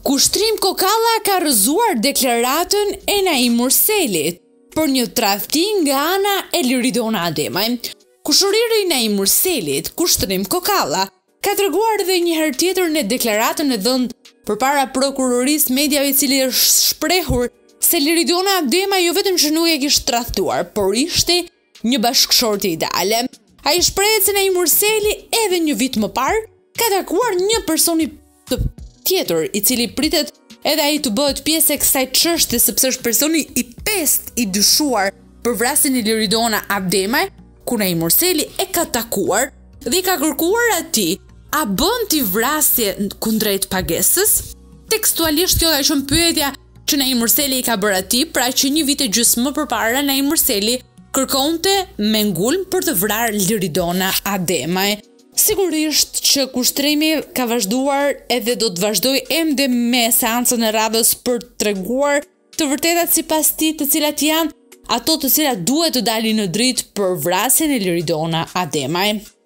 Kushtrim Kokalla ka rrëzuar deklaratën e Naim Murselit për një tradhti nga ana e Liridona Ademaj. Kushëriri i Naim Murselit, Kushtrim Kokalla, ka treguar edhe një herë tjetër në deklaratën e dhënë përpara prokurorisë mediave, i cili është shprehur se Liridona Ademaj jo vetëm që nuk e kishte tradhtuar, por ishte një bashkëshorte ideale. Ai shprehet se Naim Murseli edhe një vit më parë ka takuar një personi tjetër, i cili pritet edhe ai të bëhet pjesë e kësaj çështje, sepse është personi i pestë i dyshuar për vrasjen e Liridona Ademaj, ku Naim Murseli e ka takuar dhe i ka kërkuar atij a bën ti vrasje kundrejt pagesës. Tekstualisht kjo ka qenë pyetja që Naim Murseli i ka bërë atij, pra që një vit e gjysmë më përpara Naim Murseli kërkonte me ngulm për të vrarë Liridona Ademaj. Sigurisht që kushtrimi ka vazhduar edhe do të vazhdoj ende me seancën e radhës për të treguar të vërtetat sipas tij, të cilat janë ato të cilat duhet të dalin në dritë për vrasjen e Liridona Ademaj.